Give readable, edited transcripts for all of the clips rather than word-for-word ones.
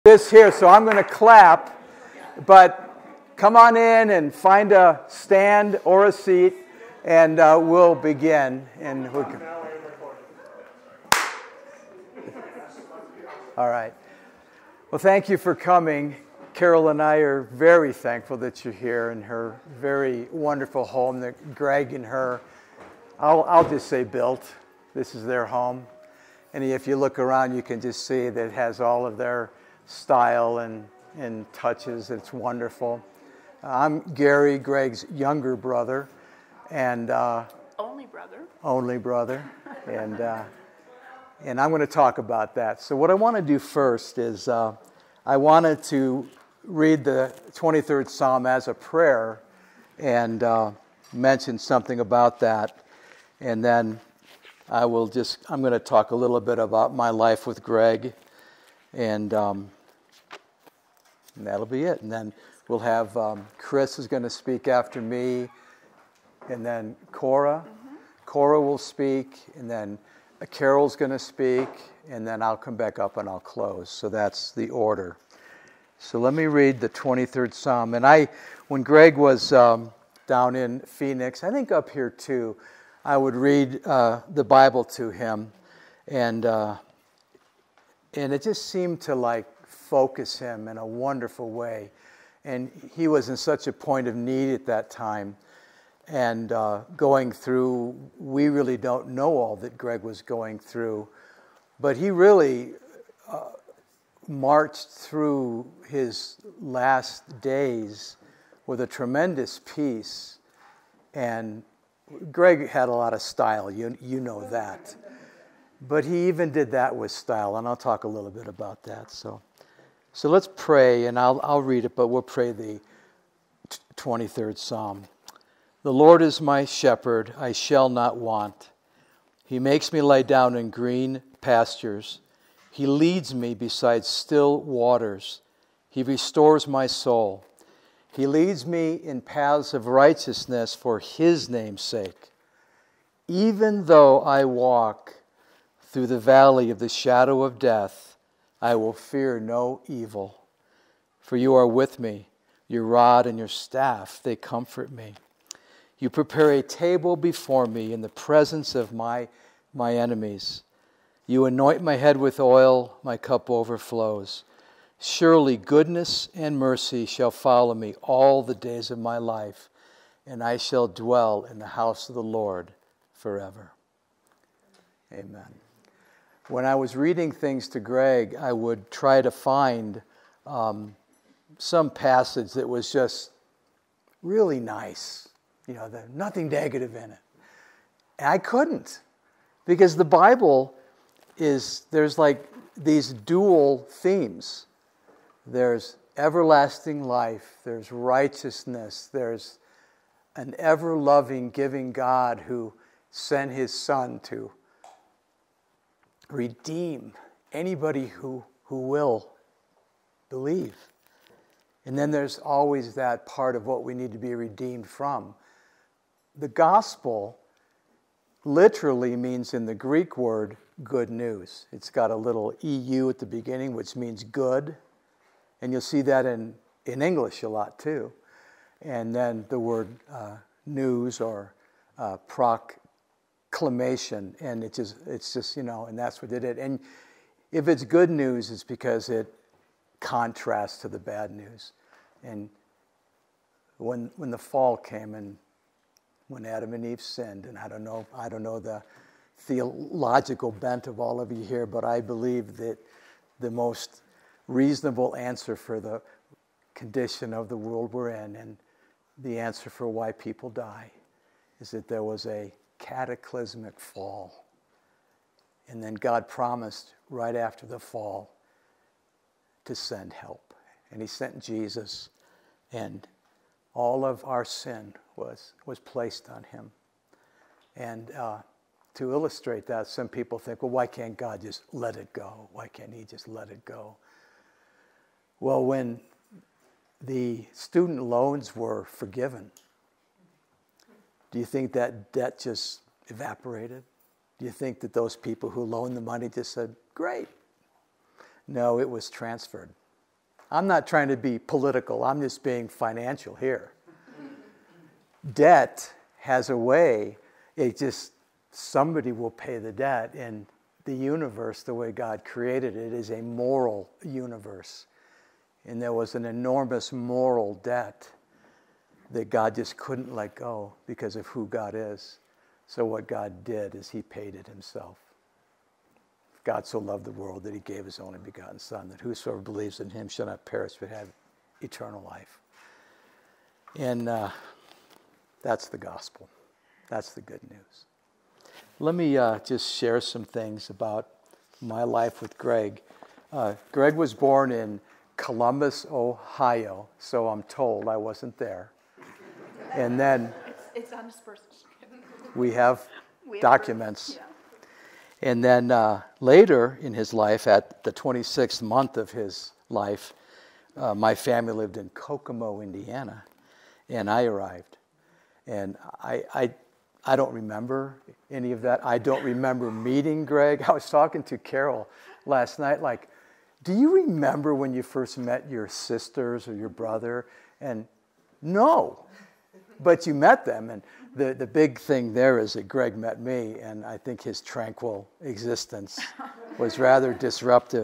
This here, so I'm going to clap, but come on in and find a stand or a seat, and we'll begin. All right. Well, thank you for coming. Carol and I are very thankful that you're here in her very wonderful home that Greg and her, I'll just say built. This is their home. And if you look around, you can just see that it has all of their style and touches. It's wonderful. I'm Gary, Greg's younger brother, and only brother. Only brother, and I'm going to talk about that. So what I want to do first is I wanted to read the 23rd Psalm as a prayer and mention something about that, and then I'm going to talk a little bit about my life with Greg. And that'll be it. And then we'll have Chris is going to speak after me, and then Cora. Mm-hmm. Cora will speak, and then Carol's going to speak, and then I'll come back up and I'll close. So that's the order. So let me read the 23rd Psalm. And when Greg was down in Phoenix, I think up here too, I would read the Bible to him, and it just seemed to focus him in a wonderful way. And he was in such a point of need at that time. And going through, we really don't know all that Greg was going through. But he really marched through his last days with a tremendous peace. And Greg had a lot of style, you know that. But he even did that with style, and I'll talk a little bit about that. So let's pray, and I'll read it, but we'll pray the 23rd Psalm. The Lord is my shepherd, I shall not want. He makes me lie down in green pastures. He leads me beside still waters. He restores my soul. He leads me in paths of righteousness for His name's sake. Even though I walk through the valley of the shadow of death, I will fear no evil. For you are with me, your rod and your staff, they comfort me. You prepare a table before me in the presence of my enemies. You anoint my head with oil, my cup overflows. Surely goodness and mercy shall follow me all the days of my life, and I shall dwell in the house of the Lord forever. Amen. When I was reading things to Greg, I would try to find some passage that was just really nice. There's nothing negative in it. And I couldn't, because the Bible there's these dual themes. There's everlasting life, there's righteousness, there's an ever-loving, giving God who sent His Son to redeem anybody who will believe. And then there's always that part of what we need to be redeemed from. The gospel literally means, in the Greek word, good news. It's got a little EU at the beginning, which means good. And you'll see that in English a lot too. And then the word news or proclamation, and it's just and that's what it is. And if it's good news, it's because it contrasts to the bad news. And when the fall came, and when Adam and Eve sinned, and I don't know the theological bent of all of you here, but I believe that the most reasonable answer for the condition of the world we're in, and the answer for why people die, is that there was a cataclysmic fall. And then God promised right after the fall to send help. And He sent Jesus, and all of our sin was placed on Him. And to illustrate that, some people think, well, why can't God just let it go? Why can't He just let it go? Well, when the student loans were forgiven, do you think that debt just evaporated? Do you think that those people who loaned the money just said, great? No, it was transferred. I'm not trying to be political. I'm just being financial here. Debt has a way, somebody will pay the debt. And the universe, the way God created it, is a moral universe. And there was an enormous moral debt that God just couldn't let go because of who God is. So what God did is he paid it himself. God so loved the world that he gave his only begotten Son, that whosoever believes in him shall not perish but have eternal life. And that's the gospel. That's the good news. Let me just share some things about my life with Greg. Greg was born in Columbus, Ohio, so I'm told. I wasn't there. And then it's on his birth we have documents. Yeah. And then later in his life, at the 26th month of his life, my family lived in Kokomo, Indiana, and I arrived. And I don't remember any of that. I don't remember meeting Greg. I was talking to Carol last night, like, do you remember when you first met your sisters or your brother? And no, but you met them. And the big thing there is that Greg met me, and I think his tranquil existence was rather disrupted.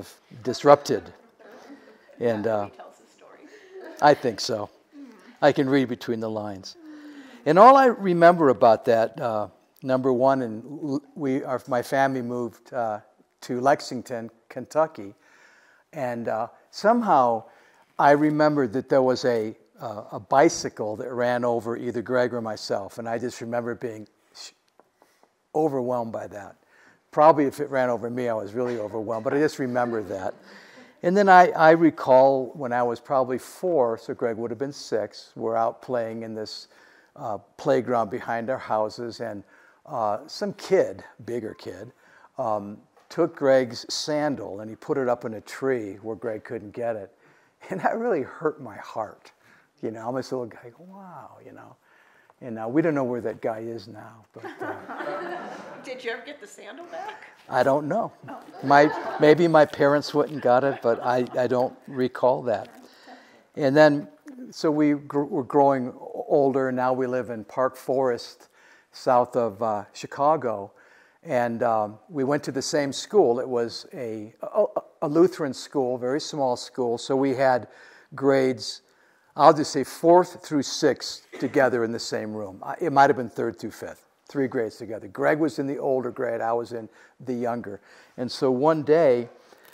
And he tells his story. I think so. I can read between the lines. And all I remember about that, number one, and my family moved to Lexington, Kentucky, and somehow I remembered that there was a bicycle that ran over either Greg or myself, and I just remember being overwhelmed by that. Probably if it ran over me, I was really overwhelmed, but I just remember that. And then I recall when I was probably 4, so Greg would have been 6, we're out playing in this playground behind our houses, and some kid, bigger kid, took Greg's sandal and he put it up in a tree where Greg couldn't get it. And that really hurt my heart. You know, I'm this little guy, wow, you know. And we don't know where that guy is now. But did you ever get the sandal back? I don't know. Maybe my parents went and got it, but I don't recall that. And then, so we were growing older. Now we live in Park Forest, south of Chicago. And we went to the same school. It was a Lutheran school, very small school. So we had grades, I'll just say 4th through 6th together in the same room. It might have been 3rd through 5th, 3 grades together. Greg was in the older grade. I was in the younger. And so one day,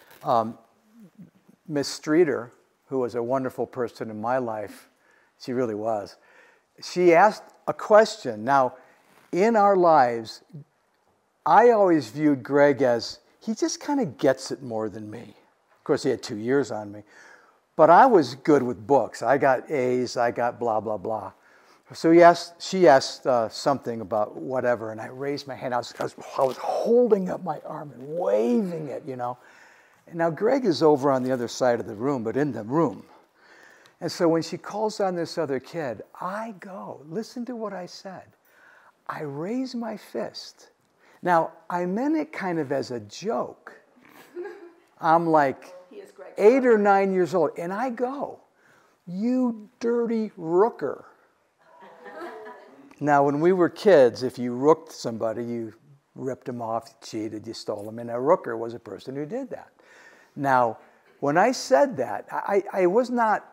Miss Streeter, who was a wonderful person in my life, she really was, she asked a question. Now, in our lives, I always viewed Greg as, he just kind of gets it more than me. Of course, he had 2 years on me. But I was good with books. I got A's, I got blah, blah, blah. So she asked something about whatever, and I raised my hand. I was holding up my arm and waving it, you know. And now Greg is over on the other side of the room, but in the room. And so when she calls on this other kid, I go, listen to what I said. I raise my fist. Now, I meant it kind of as a joke. I'm like 8 or 9 years old, and I go, you dirty rooker. Now, when we were kids, if you rooked somebody, you ripped them off, you cheated, you stole them, and a rooker was a person who did that. Now, when I said that, I was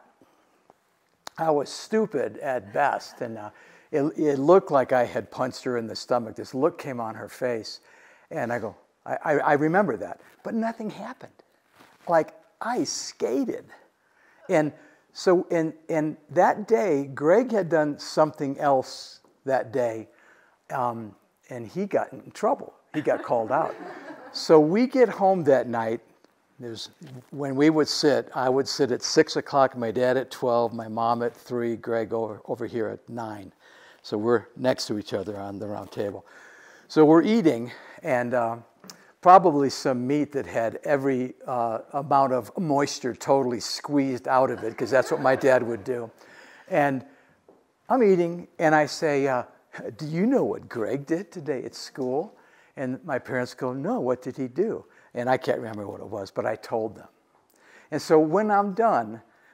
stupid at best, and it looked like I had punched her in the stomach. This look came on her face, and I go, I remember that, but nothing happened. Like, I skated. And so, and that day, Greg had done something else that day, and he got in trouble. He got called out. So we get home that night. When we would sit, I would sit at 6 o'clock, my dad at 12, my mom at 3, Greg over here at 9. So we're next to each other on the round table. So we're eating, and probably some meat that had every amount of moisture totally squeezed out of it, because that's what my dad would do. And I'm eating, and I say, do you know what Greg did today at school? And my parents go, no, what did he do? And I can't remember what it was, but I told them. And so when I'm done,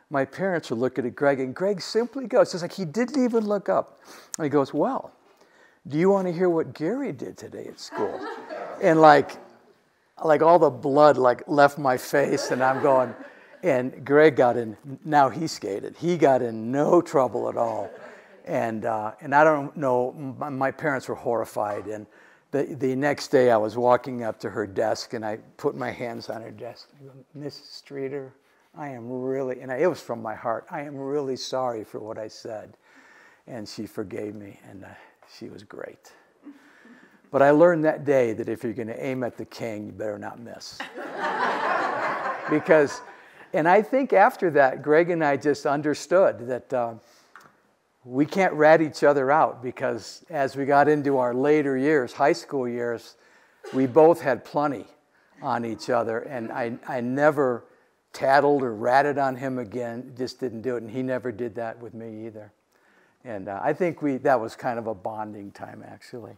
my parents are looking at Greg, and Greg simply goes, it's like he didn't even look up. And he goes, well, do you want to hear what Gary did today at school? And like all the blood left my face, and I'm going, and Greg got in, now he skated. He got in no trouble at all. And I don't know, my parents were horrified. And the next day I was walking up to her desk, and I put my hands on her desk. I go, Mrs. Streeter, I am really, and it was from my heart, I am really sorry for what I said. And she forgave me, and she was great. But I learned that day that if you're going to aim at the king, you better not miss. Because, and I think after that, Greg and I just understood that we can't rat each other out, because as we got into our later years, high school years, we both had plenty on each other, and I never tattled or ratted on him again, just didn't do it, and he never did that with me either. And I think that was kind of a bonding time, actually.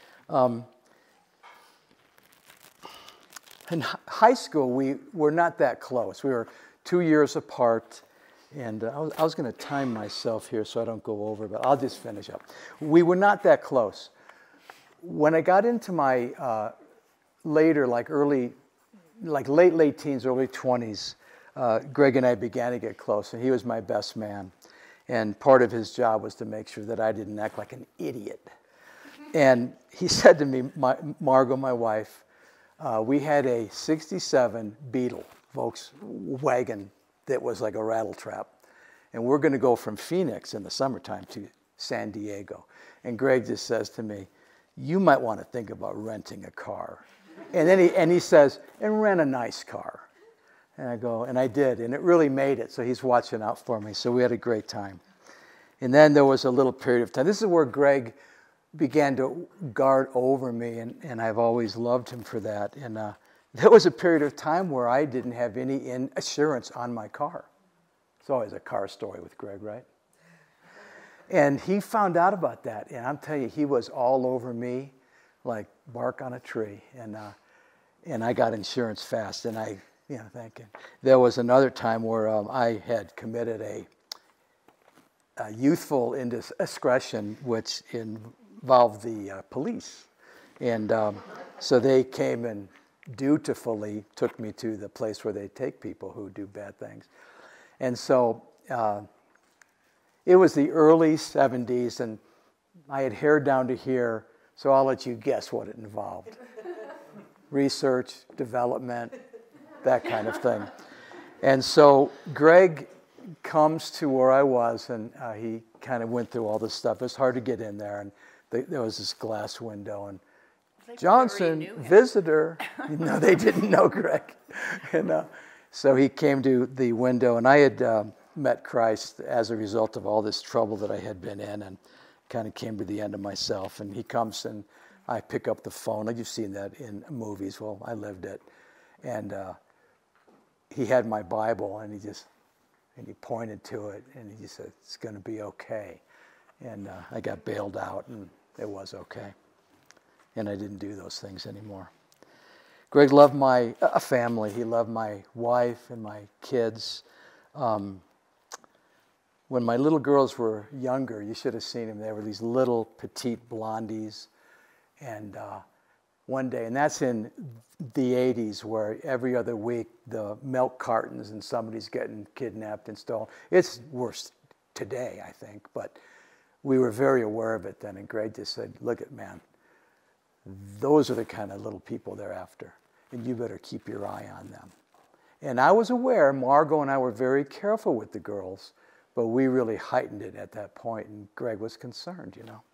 In high school, we were not that close. We were 2 years apart, and I was going to time myself here so I don't go over, but I'll just finish up. We were not that close. When I got into my later, late teens, early 20s, Greg and I began to get close, and he was my best man. And part of his job was to make sure that I didn't act like an idiot. And he said to me, Margot, my wife, we had a 67 Beetle Volkswagen that was like a rattle trap. And we're going to go from Phoenix in the summertime to San Diego. And Greg just says to me, you might want to think about renting a car. And then he says, and rent a nice car. And I go, and I did, and it really made it. So he's watching out for me. So we had a great time. And then there was a little period of time. This is where Greg began to guard over me, and I've always loved him for that. And there was a period of time where I didn't have any insurance on my car. It's always a car story with Greg, right? And he found out about that, and I'm telling you, he was all over me like bark on a tree. And I got insurance fast, and thank you. There was another time where I had committed a youthful indiscretion, which involved the police. And so they came and dutifully took me to the place where they take people who do bad things. And so it was the early 70s, and I had hair down to here, so I'll let you guess what it involved. Research, development, that kind of thing. And so Greg comes to where I was, and he kind of went through all this stuff. It was hard to get in there, and there was this glass window, and Johnson, visitor. No, they didn't know Greg. And so he came to the window, and I had met Christ as a result of all this trouble that I had been in, and kind of came to the end of myself. And he comes, and I pick up the phone. Like you've seen that in movies. Well, I lived it. And he had my Bible, and he pointed to it, and he just said, it's going to be okay. And I got bailed out, and it was okay. And I didn't do those things anymore. Greg loved my family. He loved my wife and my kids. When my little girls were younger, you should have seen them. They were these little petite blondies. And one day, and that's in the 80s, where every other week the milk cartons and somebody's getting kidnapped and stolen. It's worse today, I think, but we were very aware of it then. And Greg just said, look it, man, those are the kind of little people they're after, and you better keep your eye on them. And I was aware, Margot and I were very careful with the girls, but we really heightened it at that point, and Greg was concerned,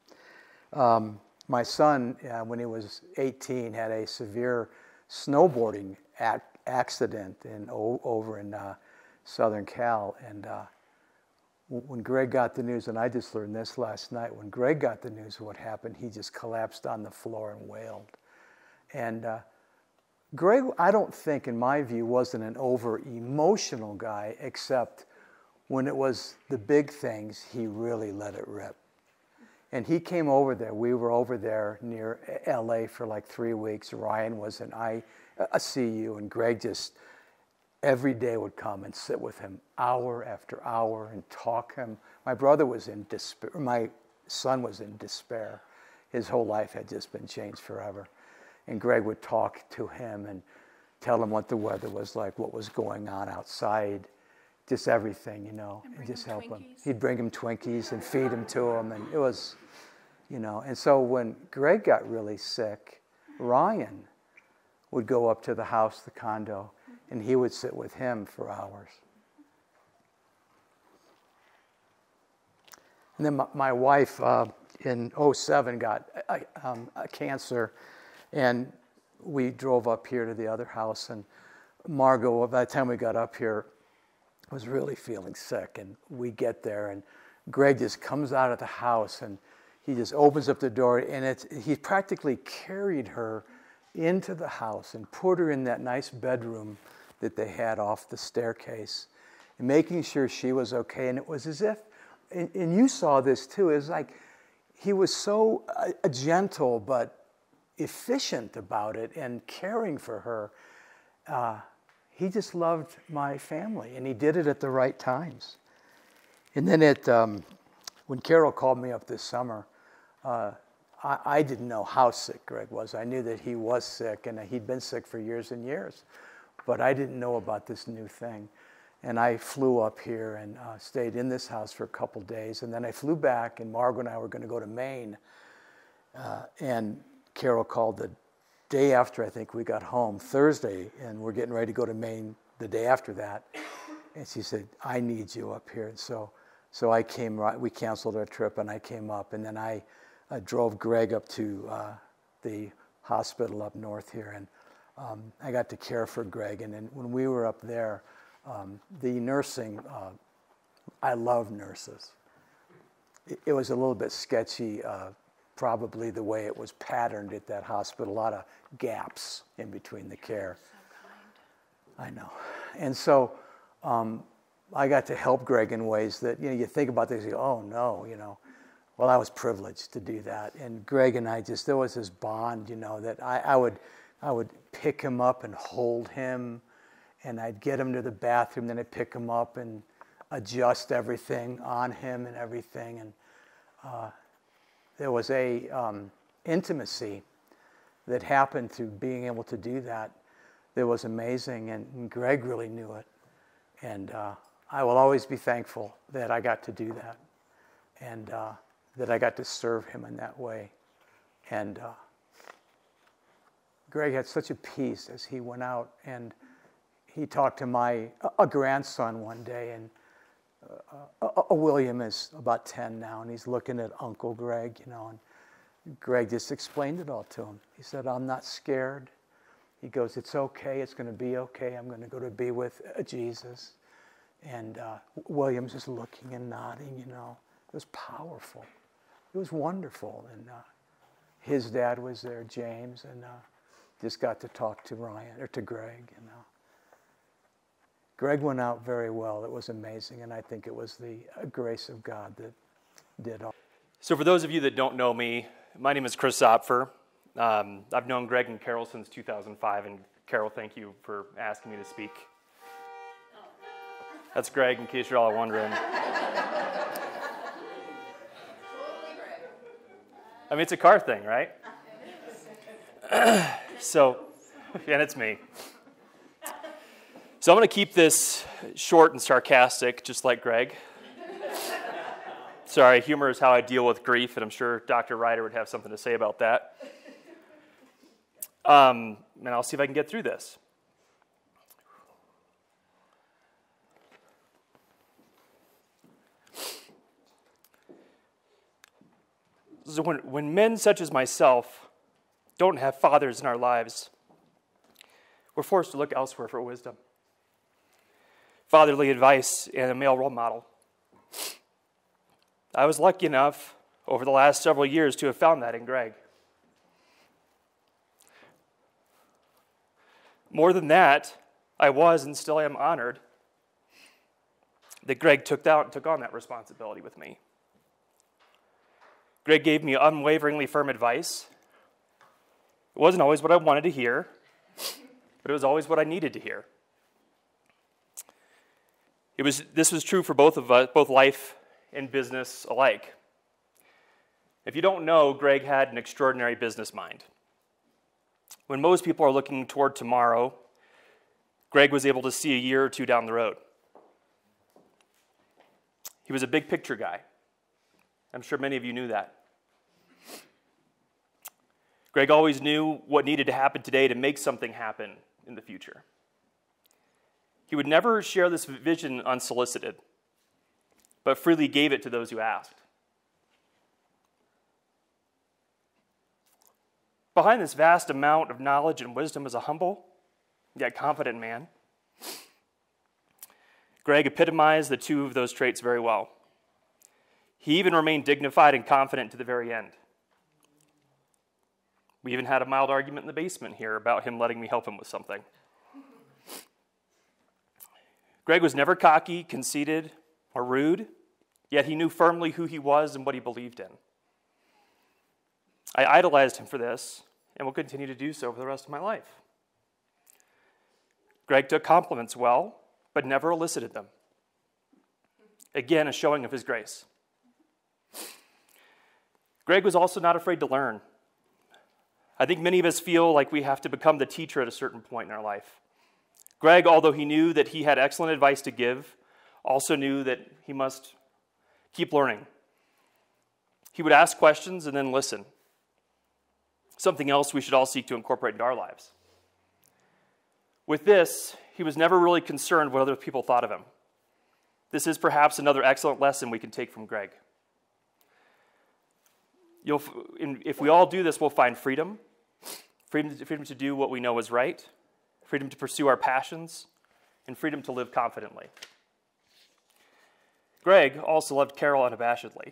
My son, when he was 18, had a severe snowboarding accident over in Southern Cal. And when Greg got the news, and I just learned this last night, when Greg got the news of what happened, he just collapsed on the floor and wailed. And Greg, I don't think, in my view, wasn't an over-emotional guy, except when it was the big things, he really let it rip. And he came over there. We were over there near LA for like 3 weeks. Ryan was in ICU, and Greg just, every day would come and sit with him hour after hour and talk him. My brother was in despair. My son was in despair. His whole life had just been changed forever. And Greg would talk to him and tell him what the weather was like, what was going on outside, just everything, and just help him. He'd bring him Twinkies and feed him to him, and it was, And so when Greg got really sick, Ryan would go up to the house, the condo, and he would sit with him for hours. And then my wife in 2007 got a cancer, and we drove up here to the other house, and Margot, by the time we got up here, was really feeling sick. And we get there, and Greg just comes out of the house, and he just opens up the door, and he practically carried her into the house and put her in that nice bedroom that they had off the staircase, and making sure she was okay. And it was as if, and you saw this too, it was like he was so gentle but efficient about it and caring for her. He just loved my family, and he did it at the right times. And then when Carol called me up this summer, I didn't know how sick Greg was. I knew that he was sick, and he'd been sick for years and years, but I didn't know about this new thing. And I flew up here and stayed in this house for a couple days, and then I flew back, and Margot and I were going to go to Maine. And Carol called the day after I think we got home, Thursday, and we're getting ready to go to Maine the day after that. And she said, I need you up here. And so I came, we canceled our trip, and I came up, and then I drove Greg up to the hospital up north here, and I got to care for Greg. And then when we were up there, the nursing, I love nurses. It was a little bit sketchy, probably the way it was patterned at that hospital, a lot of gaps in between the care. So kind. I know. And so I got to help Greg in ways that, you think about this, you go, oh no, Well, I was privileged to do that. And Greg and I there was this bond, that I would pick him up and hold him, and I'd get him to the bathroom, then I'd pick him up and adjust everything on him and everything. And there was a intimacy that happened through being able to do that was amazing, and Greg really knew it. And I will always be thankful that I got to do that, and that I got to serve him in that way. And Greg had such a peace as he went out, and he talked to a grandson one day, and William is about 10 now, and he's looking at Uncle Greg, and Greg just explained it all to him. He said, I'm not scared. He goes, it's okay, it's going to be okay. I'm going to go to be with Jesus. And William's just looking and nodding, It was powerful. It was wonderful. And his dad was there, James, and just got to talk to Greg, Greg went out very well. It was amazing, and I think it was the grace of God that did all. So for those of you that don't know me, my name is Chris Zopfer. I've known Greg and Carol since 2005, and Carol, thank you for asking me to speak. That's Greg, in case you're all wondering. I mean, it's a car thing, right? So, and it's me. So I'm going to keep this short and sarcastic, just like Greg. Sorry, humor is how I deal with grief, and I'm sure Dr. Ryder would have something to say about that. And I'll see if I can get through this. So when men such as myself don't have fathers in our lives, we're forced to look elsewhere for wisdom, fatherly advice, and a male role model. I was lucky enough over the last several years to have found that in Greg. More than that, I was and still am honored that Greg took on that responsibility with me. Greg gave me unwaveringly firm advice. It wasn't always what I wanted to hear, but it was always what I needed to hear. This was true for both of us, both life and business alike. If you don't know, Greg had an extraordinary business mind. When most people are looking toward tomorrow, Greg was able to see a year or two down the road. He was a big picture guy. I'm sure many of you knew that. Greg always knew what needed to happen today to make something happen in the future. He would never share this vision unsolicited, but freely gave it to those who asked. Behind this vast amount of knowledge and wisdom is a humble, yet confident man. Greg epitomized the two of those traits very well. He even remained dignified and confident to the very end. We even had a mild argument in the basement here about him letting me help him with something. Greg was never cocky, conceited, or rude, yet he knew firmly who he was and what he believed in. I idolized him for this and will continue to do so for the rest of my life. Greg took compliments well, but never elicited them. Again, a showing of his grace. Greg was also not afraid to learn. I think many of us feel like we have to become the teacher at a certain point in our life. Greg, although he knew that he had excellent advice to give, also knew that he must keep learning. He would ask questions and then listen. Something else we should all seek to incorporate into our lives. With this, he was never really concerned what other people thought of him. This is perhaps another excellent lesson we can take from Greg. If we all do this, we'll find freedom to do what we know is right, freedom to pursue our passions, and freedom to live confidently. Greg also loved Carol unabashedly.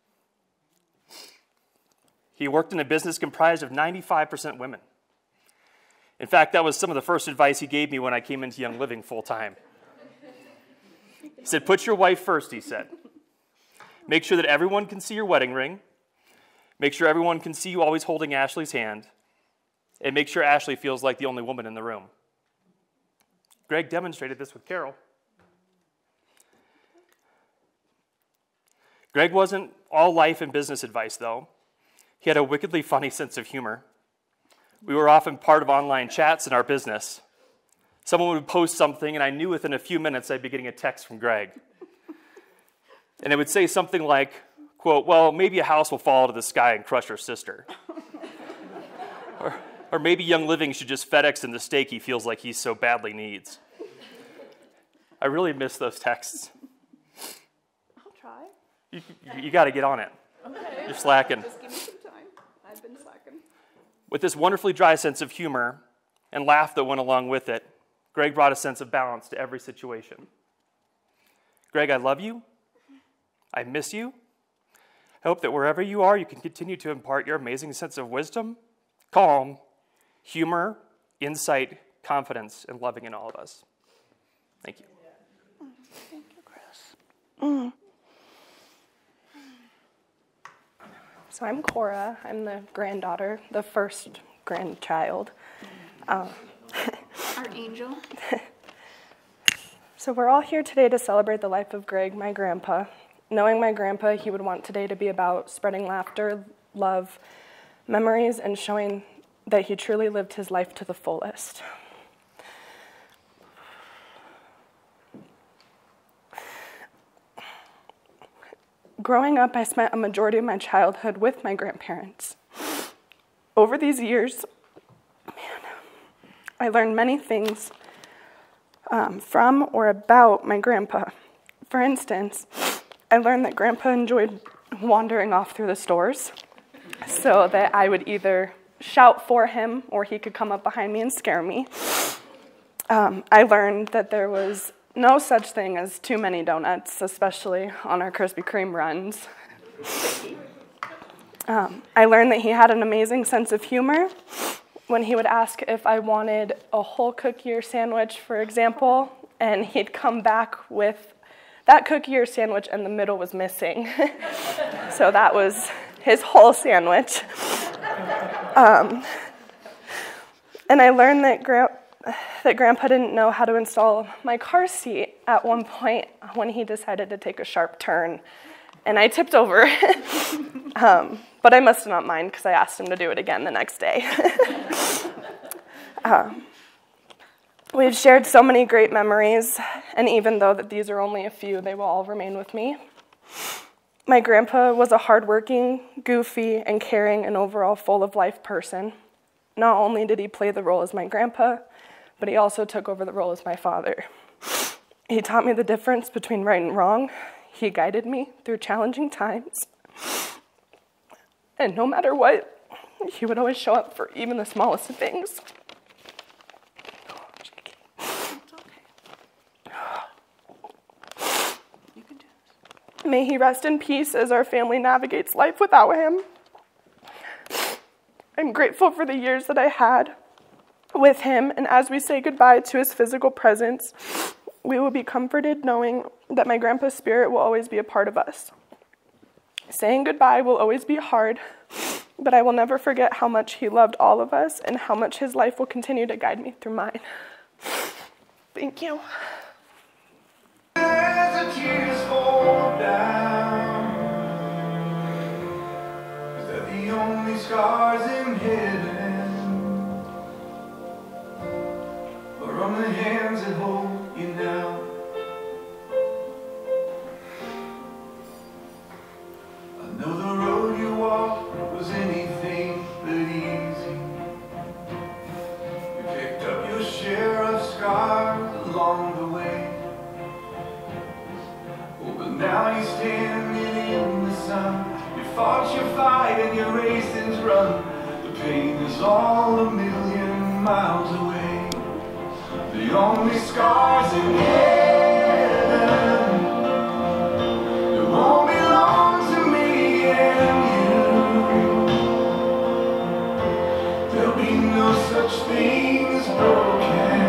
He worked in a business comprised of 95% women. In fact, that was some of the first advice he gave me when I came into Young Living full-time. He said, "Put your wife first," he said. "Make sure that everyone can see your wedding ring. Make sure everyone can see you always holding Ashley's hand. And make sure Ashley feels like the only woman in the room." Greg demonstrated this with Carol. Greg wasn't all life and business advice, though. He had a wickedly funny sense of humor. We were often part of online chats in our business. Someone would post something, and I knew within a few minutes I'd be getting a text from Greg. And it would say something like, quote, "Well, maybe a house will fall out of the sky and crush her sister." Or maybe Young Living should just FedEx him the steak he feels like he so badly needs. I really miss those texts. I'll try. You got to get on it. Okay. You're slacking. Just give me some time. I've been slacking. With this wonderfully dry sense of humor and laugh that went along with it, Greg brought a sense of balance to every situation. Greg, I love you. I miss you. I hope that wherever you are, you can continue to impart your amazing sense of wisdom, calm, humor, insight, confidence, and loving in all of us. Thank you. Thank you, Chris. So I'm Cora. I'm the granddaughter, the first grandchild. Our angel. So we're all here today to celebrate the life of Greg, my grandpa. Knowing my grandpa, he would want today to be about spreading laughter, love, memories, and showing that he truly lived his life to the fullest. Growing up, I spent a majority of my childhood with my grandparents. Over these years, I learned many things from or about my grandpa. For instance, I learned that Grandpa enjoyed wandering off through the stores so that I would either shout for him or he could come up behind me and scare me. I learned that there was no such thing as too many donuts, especially on our Krispy Kreme runs. I learned that he had an amazing sense of humor when he would ask if I wanted a whole cookie or sandwich, for example, and he'd come back with that cookie or sandwich and the middle was missing. So that was his whole sandwich. And I learned that that Grandpa didn't know how to install my car seat at one point when he decided to take a sharp turn, and I tipped over. But I must not mind because I asked him to do it again the next day. We've shared so many great memories, and even though that these are only a few, they will all remain with me. My grandpa was a hardworking, goofy, and caring, and overall full-of-life person. Not only did he play the role as my grandpa, but he also took over the role as my father. He taught me the difference between right and wrong. He guided me through challenging times. And no matter what, he would always show up for even the smallest of things. May he rest in peace as our family navigates life without him. I'm grateful for the years that I had with him, and as we say goodbye to his physical presence, we will be comforted knowing that my grandpa's spirit will always be a part of us. Saying goodbye will always be hard, but I will never forget how much he loved all of us and how much his life will continue to guide me through mine. Thank you. As the tears fall down, is that the only scars in heaven, or on the hands that hold you now? I know the road you walked was anything but easy. You picked up your share of scars along the way. But now you're standing in the sun. You fought your fight and your races run. The pain is all a million miles away. The only scars in heaven that won't belong to me and you. There'll be no such thing as broken.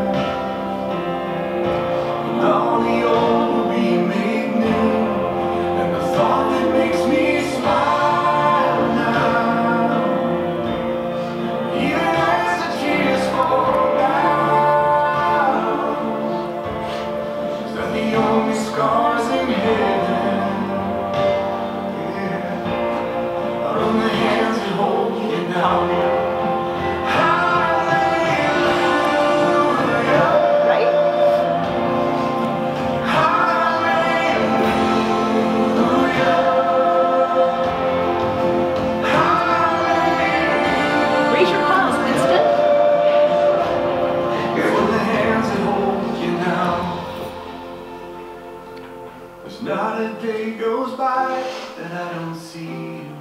And all the old will be made new. And the thought that makes me smile now, even as the tears fall down, is that the only scars in heaven, yeah, are on the hands that hold you now. Not a day goes by that I don't see you.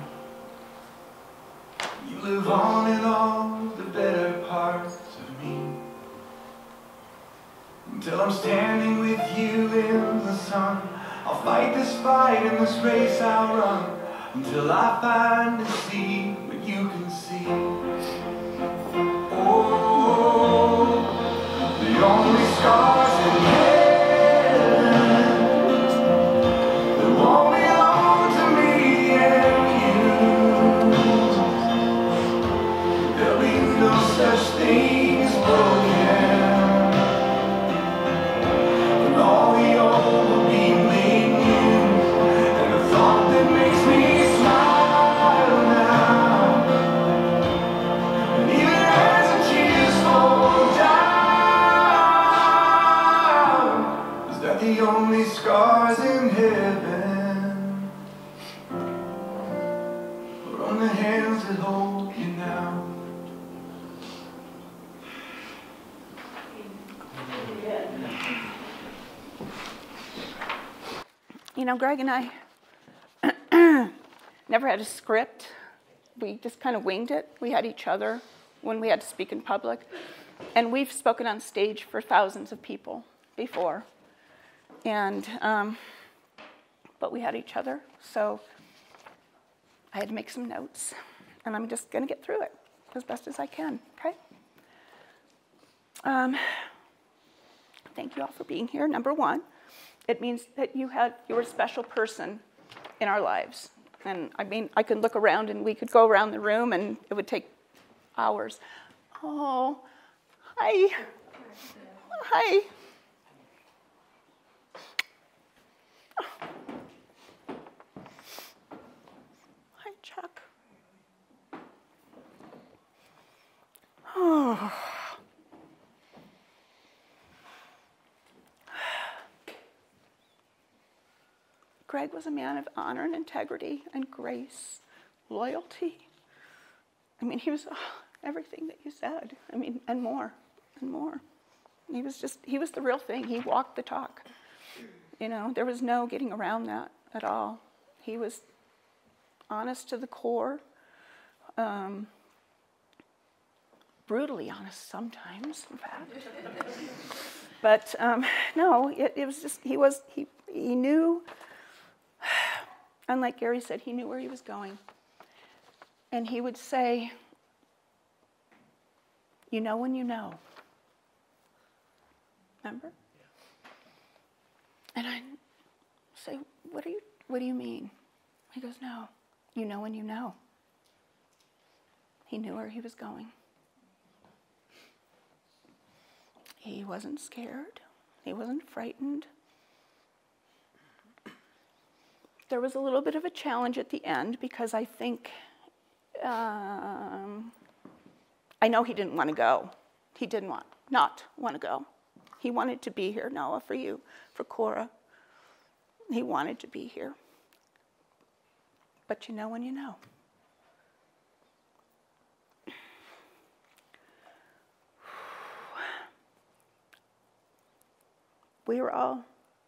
You live on in all the better parts of me. Until I'm standing with you in the sun, I'll fight this fight in this race I'll run, until I find and see what you can see. Oh, the only scars in heaven won't belong to me and you. There'll be no such thing as broken, and all the old will be made new. And the thought that makes me smile now, and even as the tears fall down, is that the only scars in heaven on the hands that hold you now. You know, Greg and I never had a script. We just kind of winged it. We had each other when we had to speak in public. And we've spoken on stage for thousands of people before. And, but we had each other, so I had to make some notes, and I'm just going to get through it as best as I can, okay? Thank you all for being here. Number one, it means that you were a special person in our lives. And I mean, I could look around and we could go around the room and it would take hours. Oh, Hi. Hi. Hi, Chuck. Oh. Greg was a man of honor and integrity and grace, loyalty. I mean, he was everything that you said. I mean, and more, and more. He was the real thing. He walked the talk. You know, there was no getting around that at all. He was honest to the core, brutally honest sometimes, in fact. But no, it was just, he knew, and like Gary said, he knew where he was going. And he would say, you know when you know. Remember? And I'd say, what do you mean? He goes, no, you know when you know. He knew where he was going. He wasn't scared. He wasn't frightened. There was a little bit of a challenge at the end because I think, I know he didn't want to go. He didn't not want to go. He wanted to be here, Noah, for you, for Cora. He wanted to be here. But you know when you know. We were all,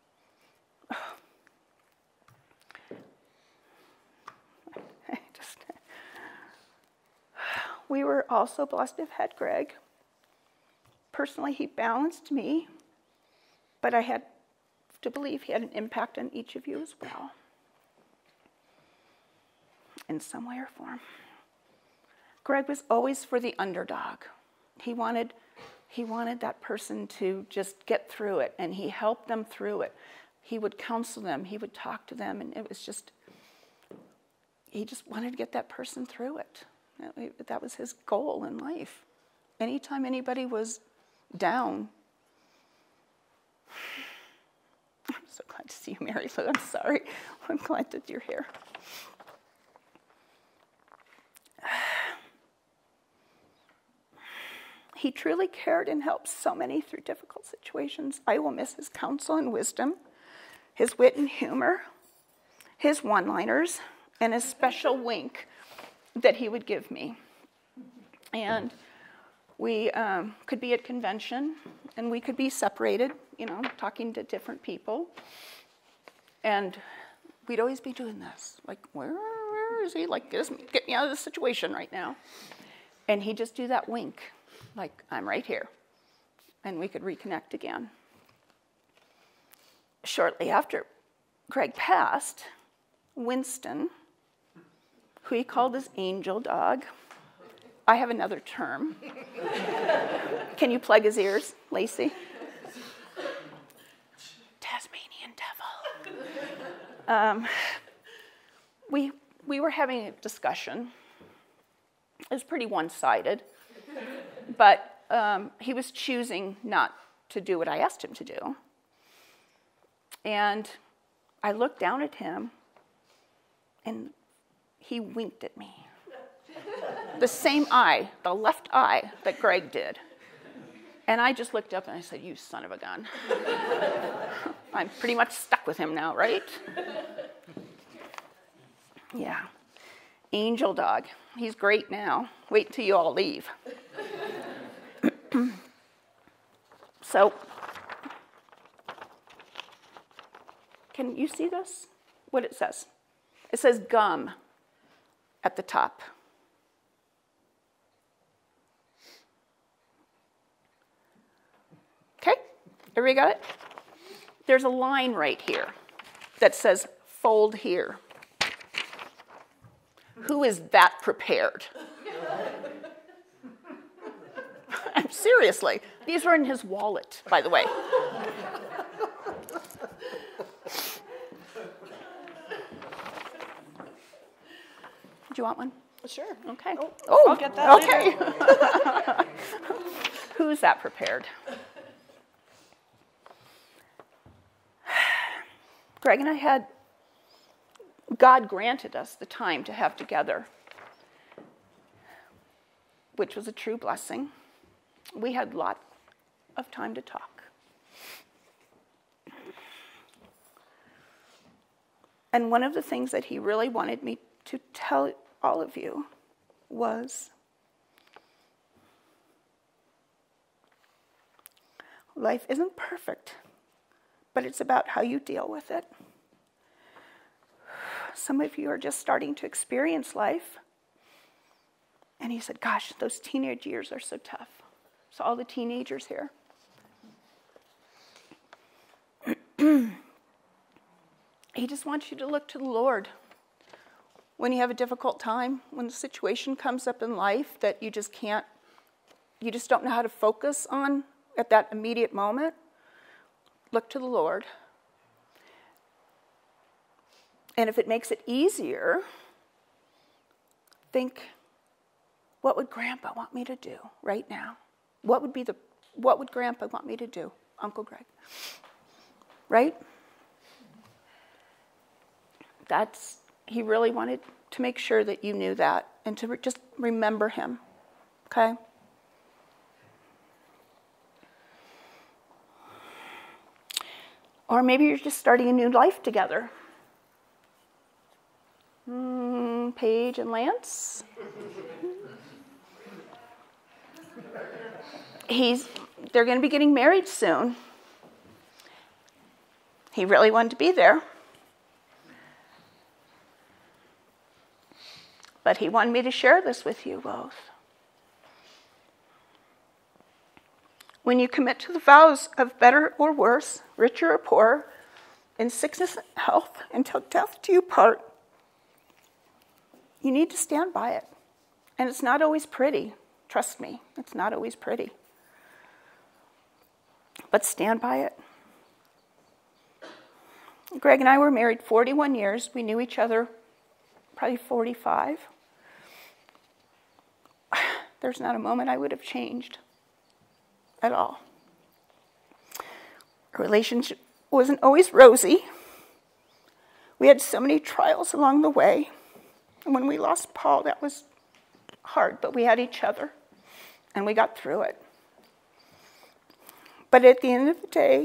we were all so blessed to have had Greg. Personally, he balanced me, but I had to believe he had an impact on each of you as well, in some way or form. Greg was always for the underdog. He wanted that person to just get through it, and he helped them through it. He would counsel them, he would talk to them, and it was just, he just wanted to get that person through it. That was his goal in life. Anytime anybody was down, I'm so glad to see you, Mary Lou. I'm sorry. I'm glad that you're here. He truly cared and helped so many through difficult situations. I will miss his counsel and wisdom, his wit and humor, his one-liners, and his special wink that he would give me. And we could be at convention, and we could be separated, you know, talking to different people. And we'd always be doing this, like, where is he? Like, get me out of this situation right now. And he'd just do that wink, like, I'm right here. And we could reconnect again. Shortly after Greg passed, Winston, who he called his angel dog, I have another term. Can you plug his ears, Lacey? Tasmanian devil. We were having a discussion. It was pretty one-sided, but he was choosing not to do what I asked him to do. And I looked down at him, and he winked at me. The same eye, the left eye that Greg did. And I just looked up and I said, you son of a gun. I'm pretty much stuck with him now, right? Yeah. Angel dog. He's great now. Wait until you all leave. So, can you see this? What it says? It says gum at the top. Okay, everybody got it? There's a line right here that says fold here. Who is that prepared? Seriously, these were in his wallet, by the way. Do you want one? Sure. Okay. Oh, I'll get that okay. later. Who's that prepared? Greg and I God granted us the time to have together, which was a true blessing. We had lots of time to talk. And one of the things that he really wanted me to tell all of you was, life isn't perfect, but it's about how you deal with it. Some of you are just starting to experience life. And he said, gosh, those teenage years are so tough. So all the teenagers here. He just wants you to look to the Lord. When you have a difficult time, when a situation comes up in life that you just don't know how to focus on at that immediate moment, look to the Lord. And if it makes it easier, think, what would Grandpa want me to do right now? What would Grandpa want me to do, Uncle Greg? Right? He really wanted to make sure that you knew that and to just remember him, okay? Or maybe you're just starting a new life together. Paige and Lance. They're going to be getting married soon. He really wanted to be there. But he wanted me to share this with you both. When you commit to the vows of better or worse, richer or poorer, in sickness and health, until death do you part, you need to stand by it. And it's not always pretty. Trust me, it's not always pretty. But stand by it. Greg and I were married 41 years. We knew each other probably 45. There's not a moment I would have changed at all. Our relationship wasn't always rosy. We had so many trials along the way. And when we lost Paul, that was hard, but we had each other, and we got through it. But at the end of the day,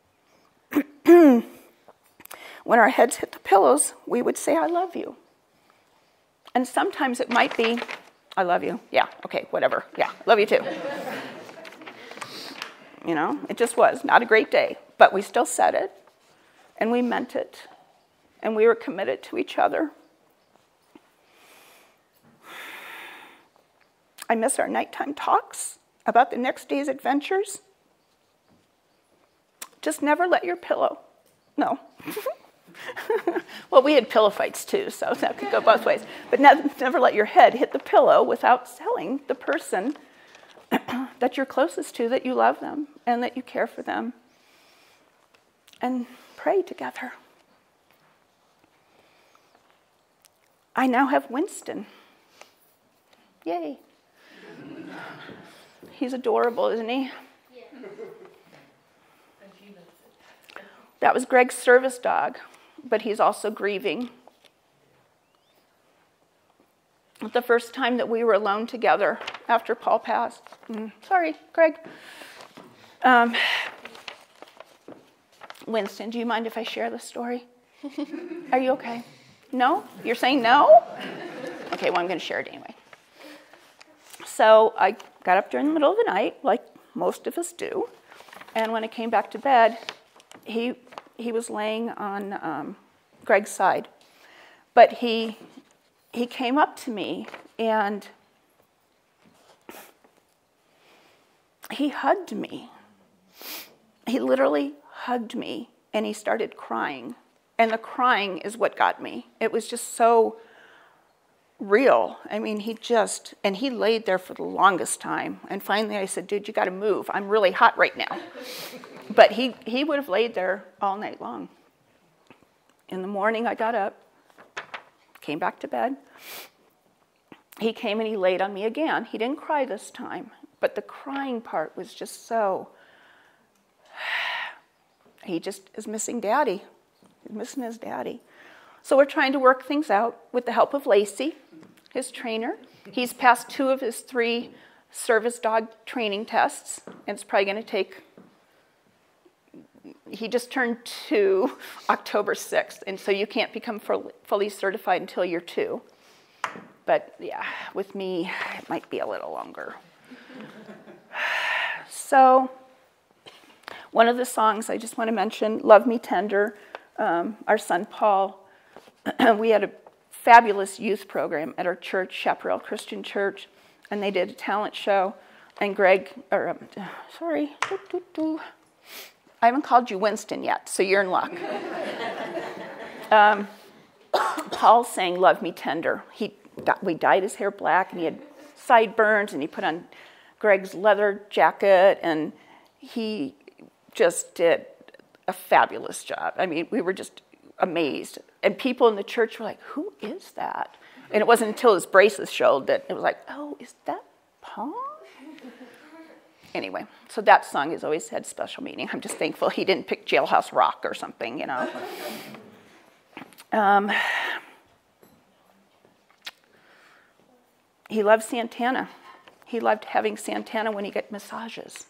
when our heads hit the pillows, we would say, I love you. And sometimes it might be, I love you. Yeah, okay, whatever. Yeah, love you too. You know, it just was not a great day. But we still said it, and we meant it, and we were committed to each other. I miss our nighttime talks about the next day's adventures. Just never let your pillow, no. Well, we had pillow fights too, so that could go both ways. But never let your head hit the pillow without telling the person that you're closest to that you love them and that you care for them. And pray together. I now have Winston. Yay. He's adorable, isn't he? Yeah. That was Greg's service dog, but he's also grieving. The first time that we were alone together after Paul passed. Sorry, Greg. Winston, do you mind if I share this story? Are you okay? No? You're saying no? Okay, well, I'm going to share it anyway. So I got up during the middle of the night, like most of us do, and when I came back to bed, he was laying on Greg's side, but he came up to me and he hugged me. He literally hugged me, and he started crying, and the crying is what got me. It was just so real. I mean, he laid there for the longest time. And finally I said, dude, you got to move. I'm really hot right now. But he would have laid there all night long. In the morning, I got up, came back to bed. He came and he laid on me again. He didn't cry this time, But the crying part was just so, he just is missing Daddy. He's missing his daddy. So we're trying to work things out with the help of Lacey, his trainer. He's passed 2 of his 3 service dog training tests, and it's probably going to take, he just turned 2 October 6th, and so you can't become fully certified until you're 2. But yeah, with me, it might be a little longer. So one of the songs I just want to mention, Love Me Tender, our son Paul, we had a fabulous youth program at our church, Chaparral Christian Church, and they did a talent show. And Greg, I haven't called you Winston yet, so you're in luck. Paul sang Love Me Tender. We dyed his hair black, and he had sideburns, and he put on Greg's leather jacket, and he just did a fabulous job. I mean, we were just amazed. And people in the church were like, who is that? And it wasn't until his braces showed that it was like, oh, is that Paul? Anyway, so that song has always had special meaning. I'm just thankful he didn't pick Jailhouse Rock or something, you know. He loved Santana. He loved having Santana when he got massages.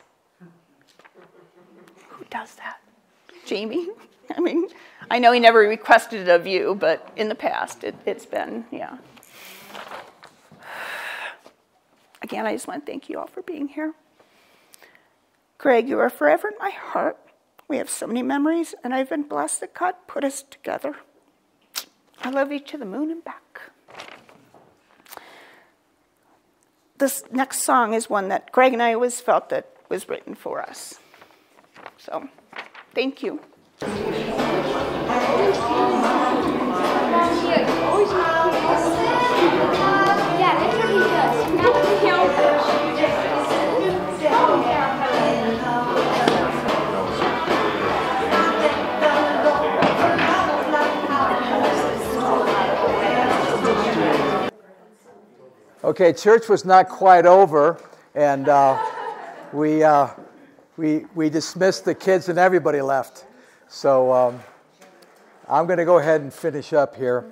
Who does that? Jamie? I mean, I know he never requested it of you, but in the past, it's been, yeah. Again, I just want to thank you all for being here. Greg, you are forever in my heart. We have so many memories, and I've been blessed that God put us together. I love you to the moon and back. This next song is one that Greg and I always felt that was written for us. So, thank you. Okay, church was not quite over, and we dismissed the kids and everybody left. So I'm going to go ahead and finish up here.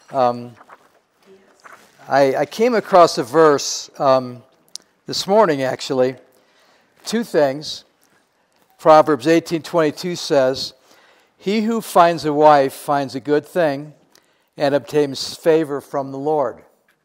I came across a verse this morning, actually. 2 things. Proverbs 18:22 says, "He who finds a wife finds a good thing and obtains favor from the Lord."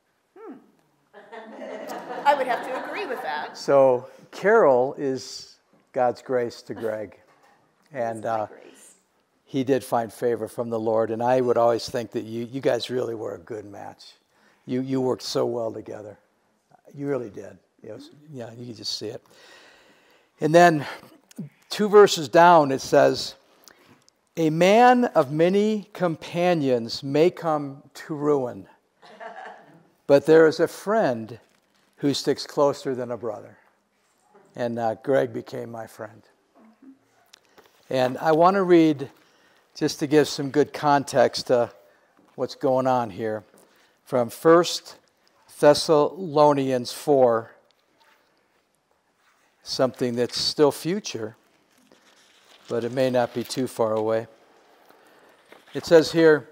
I would have to agree with that. So Carol is God's grace to Greg. And he did find favor from the Lord. And I would always think that you guys really were a good match. You worked so well together. You really did. Yeah, you could just see it. And then 2 verses down it says, "A man of many companions may come to ruin, but there is a friend who sticks closer than a brother." And Greg became my friend. And I want to read, just to give some good context to what's going on here, from 1 Thessalonians 4, something that's still future, but it may not be too far away. It says here,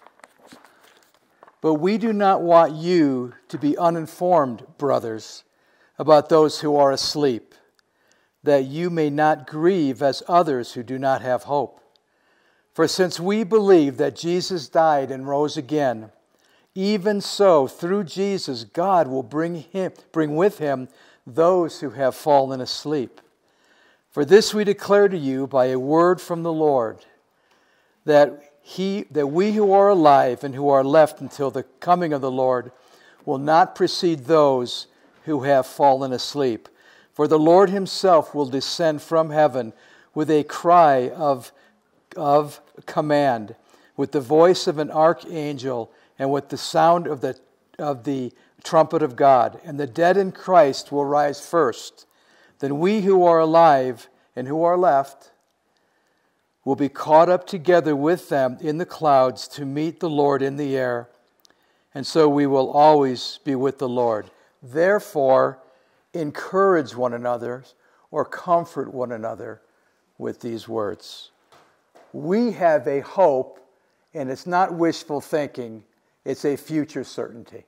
"But we do not want you to be uninformed, brothers, about those who are asleep, that you may not grieve as others who do not have hope. For since we believe that Jesus died and rose again, even so through Jesus God will bring with him those who have fallen asleep. For this we declare to you by a word from the Lord, that we who are alive and who are left until the coming of the Lord will not precede those who have fallen asleep. For the Lord himself will descend from heaven with a cry of command, with the voice of an archangel, and with the sound of the trumpet of God. And the dead in Christ will rise first. Then we who are alive and who are left will be caught up together with them in the clouds to meet the Lord in the air. And so we will always be with the Lord. Therefore, encourage one another or comfort one another with these words. We have a hope, and it's not wishful thinking, it's a future certainty.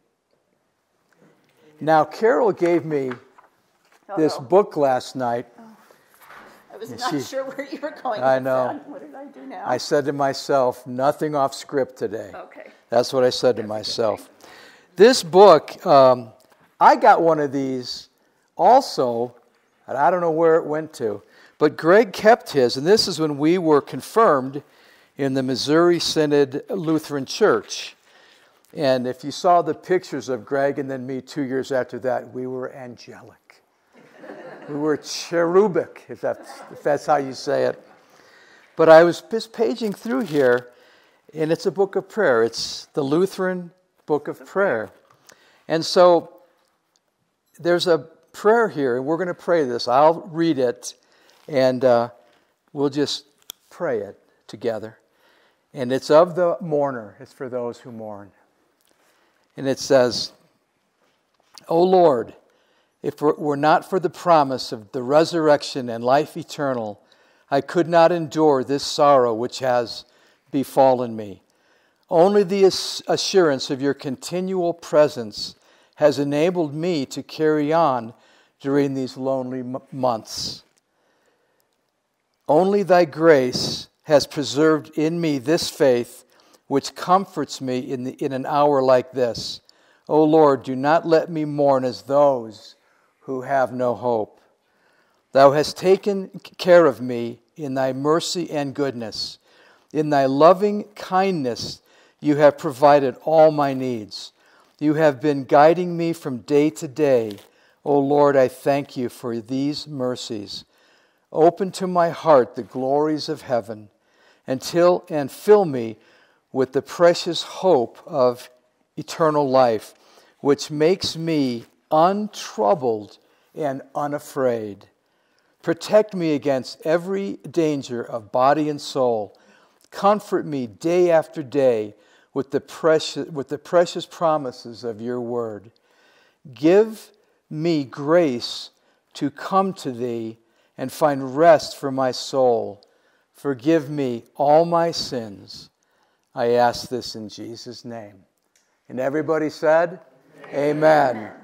Now, Carol gave me this book last night. I was not sure where you were going I with know. that. What did I do now? I said to myself, nothing off script today. Okay. That's what I said to myself. This book, I got one of these also, and I don't know where it went to, but Greg kept his, and this is when we were confirmed in the Missouri Synod Lutheran Church. And if you saw the pictures of Greg and then me 2 years after that, we were angelic. We were cherubic, if that's how you say it. But I was just paging through here, and it's a book of prayer. It's the Lutheran Book of Prayer. And so there's a prayer here, and we're going to pray this. I'll read it, and we'll just pray it together. And it's of the mourner. It's for those who mourn. And it says, O Lord, if it were not for the promise of the resurrection and life eternal, I could not endure this sorrow which has befallen me. Only the assurance of your continual presence has enabled me to carry on during these lonely months. Only thy grace has preserved in me this faith which comforts me in an hour like this. O Lord, do not let me mourn as those who have no hope. Thou hast taken care of me in thy mercy and goodness. In thy loving kindness you have provided all my needs. You have been guiding me from day to day. O Lord, I thank you for these mercies. Open to my heart the glories of heaven, and fill me with the precious hope of eternal life, which makes me untroubled and unafraid. Protect me against every danger of body and soul. Comfort me day after day with the precious promises of your word. Give me grace to come to thee and find rest for my soul. Forgive me all my sins. I ask this in Jesus' name. And everybody said, Amen.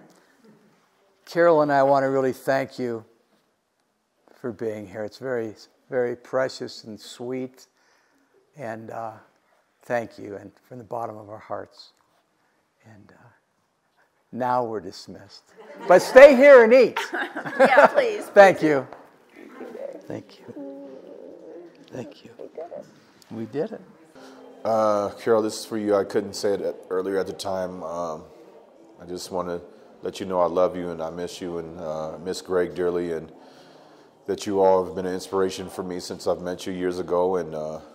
Carol and I want to really thank you for being here. It's very, very precious and sweet. And thank you, and from the bottom of our hearts. And now we're dismissed. But stay here and eat. Yeah, please. Thank you. Thank you. Thank you. We did it. Carol, this is for you. I couldn't say it earlier at the time. I just want to let you know I love you and I miss you and miss Greg dearly, and that you all have been an inspiration for me since I've met you years ago. And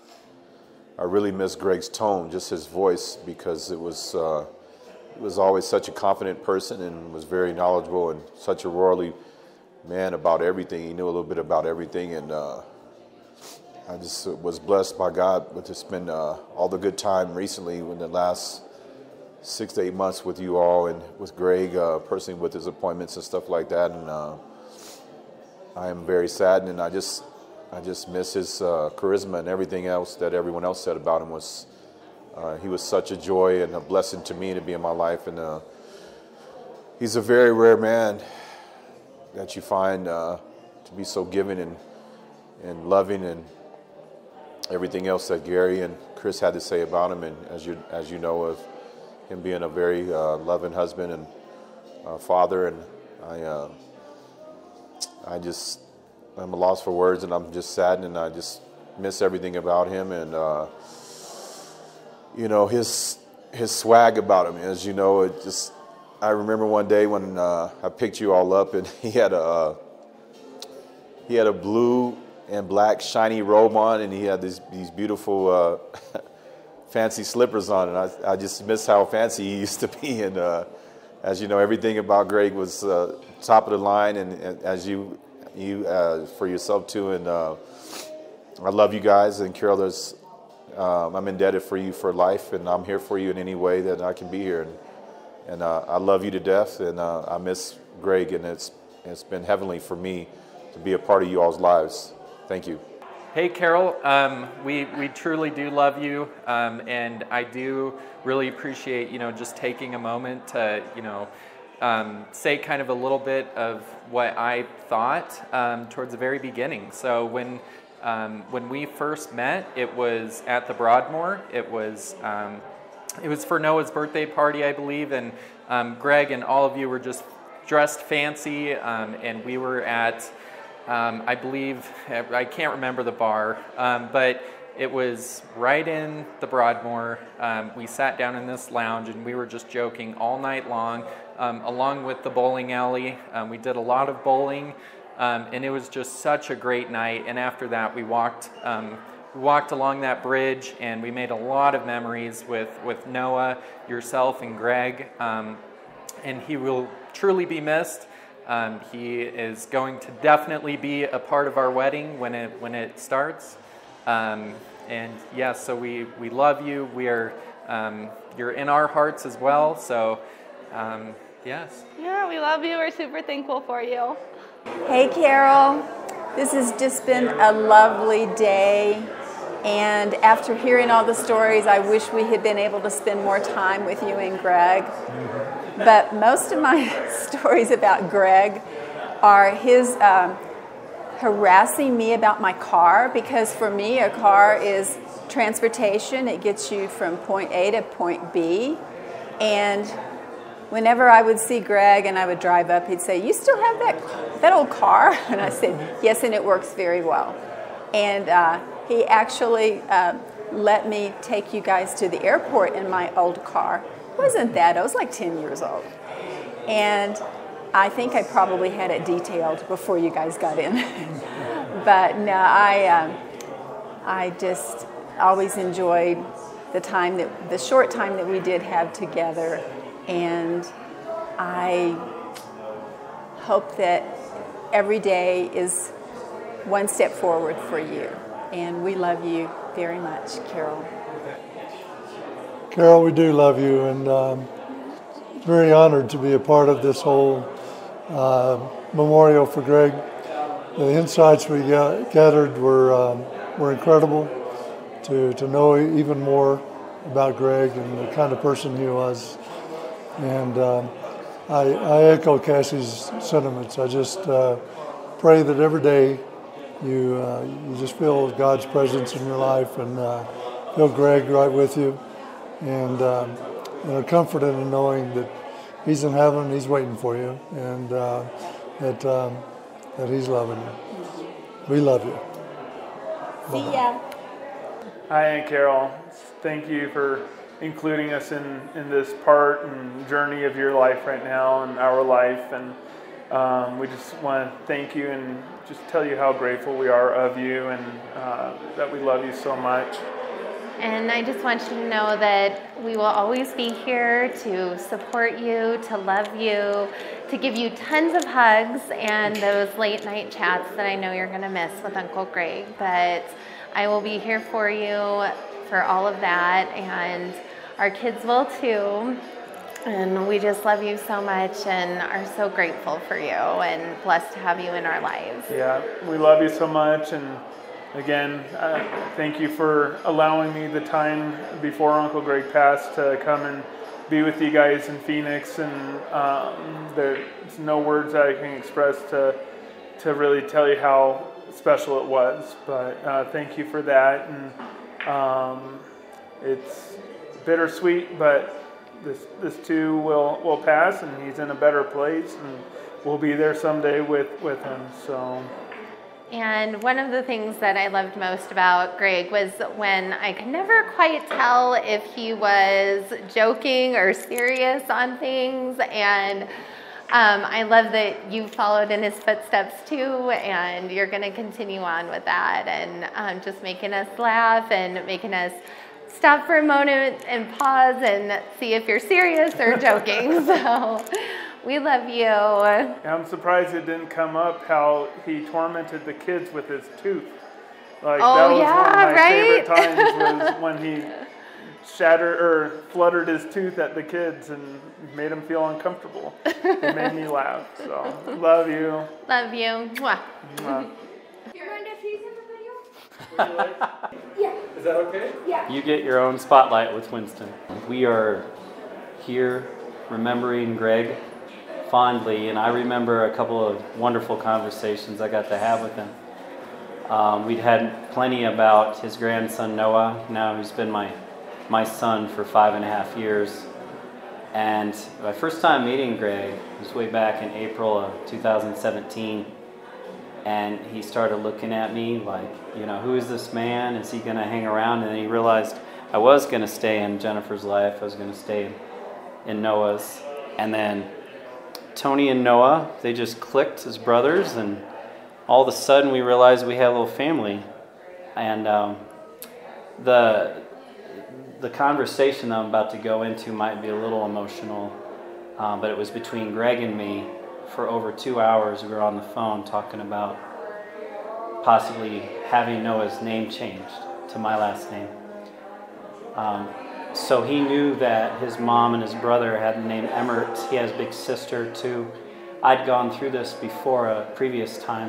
I really miss Greg's tone, just his voice, because it was always such a confident person and was very knowledgeable and such a royally man about everything. He knew a little bit about everything, and I just was blessed by God with to spend all the good time recently in the last 6 to 8 months with you all and with Greg, personally with his appointments and stuff like that. And I am very saddened, and I just miss his charisma and everything else that everyone else said about him. He was such a joy and a blessing to me to be in my life, and he's a very rare man that you find to be so giving and loving and everything else that Gary and Chris had to say about him, and as you know, of him being a very loving husband and father. And I'm a loss for words, and I'm just saddened, and I just miss everything about him, and his swag about him. As you know, I remember one day when I picked you all up, and he had a blue and black shiny robe on, and he had these beautiful fancy slippers on, and I just miss how fancy he used to be. And as you know, everything about Greg was top of the line, and as you for yourself too. And I love you guys, and Carol, I'm indebted for you for life, and I'm here for you in any way that I can be here. And I love you to death, and I miss Greg, and it's it's been heavenly for me to be a part of you all's lives. Thank you. Hey, Carol, we truly do love you, and I do really appreciate, just taking a moment to, say kind of a little bit of what I thought towards the very beginning. So when we first met, it was at the Broadmoor. It was for Noah's birthday party, I believe, and Greg and all of you were just dressed fancy, and we were at, I believe, I can't remember the bar, but it was right in the Broadmoor. We sat down in this lounge and we were just joking all night long, along with the bowling alley. We did a lot of bowling, and it was just such a great night. And after that, we walked along that bridge, and we made a lot of memories with Noah, yourself, and Greg. And he will truly be missed. He is going to definitely be a part of our wedding when it starts. And yeah, so we love you. We are you're in our hearts as well. So yes. Yeah, we love you. We're super thankful for you. Hey, Carol. This has just been a lovely day. And after hearing all the stories, I wish we had been able to spend more time with you and Greg. But most of my stories about Greg are his harassing me about my car, because for me a car is transportation. It gets you from point A to point B. And whenever I would see Greg and I would drive up, he'd say, "You still have that old car?" And I said, "Yes, and it works very well." And he actually let me take you guys to the airport in my old car. It wasn't that, I was like 10 years old. And I think I probably had it detailed before you guys got in. But no, I just always enjoyed the short time that we did have together. And I hope that every day is one step forward for you. And we love you very much, Carol. Carol, we do love you, and very honored to be a part of this whole memorial for Greg. The insights we gathered were incredible. To know even more about Greg and the kind of person he was. And I echo Cassie's sentiments. I just pray that every day you just feel God's presence in your life, and feel Greg right with you, and comforted in knowing that he's in heaven, he's waiting for you, and that he's loving you. We love you. See ya. Hi, Aunt Carol. Thank you for including us in this part and journey of your life right now and our life. And we just want to thank you and just tell you how grateful we are of you, and that we love you so much. And I just want you to know that we will always be here to support you, to love you, to give you tons of hugs and those late night chats that I know you're going to miss with Uncle Greg. But I will be here for you for all of that, and our kids will too. And we just love you so much and are so grateful for you and blessed to have you in our lives. Yeah, we love you so much. And again, thank you for allowing me the time before Uncle Greg passed to come and be with you guys in Phoenix. And there's no words that I can express to really tell you how special it was. But thank you for that. And it's bittersweet, but this too will pass, and he's in a better place, and we'll be there someday with him. So. And one of the things that I loved most about Greg was when I could never quite tell if he was joking or serious on things. And I love that you followed in his footsteps too, and you're going to continue on with that, and just making us laugh and making us stop for a moment and pause and see if you're serious or joking. So we love you. I'm surprised it didn't come up how he tormented the kids with his tooth. Like, oh, that was yeah, one of my right? favorite times was when he fluttered his tooth at the kids and made them feel uncomfortable. It made me laugh. So love you. Love you. Mwah. Mwah. You're going to tease in the video? Yeah. Is that okay? Yeah. You get your own spotlight with Winston. We are here remembering Greg fondly, and I remember a couple of wonderful conversations I got to have with him. We'd had plenty about his grandson Noah. Now he's been my son for 5.5 years. And my first time meeting Greg was way back in April of 2017. And he started looking at me like, who is this man? Is he going to hang around? And then he realized I was going to stay in Jennifer's life. I was going to stay in Noah's. And then Tony and Noah, they just clicked as brothers. And all of a sudden we realized we had a little family. And the conversation I'm about to go into might be a little emotional, but it was between Greg and me. For over 2 hours, we were on the phone talking about possibly having Noah's name changed to my last name. So he knew that his mom and his brother had the name Emmert. He has a big sister too. I'd gone through this before a previous time.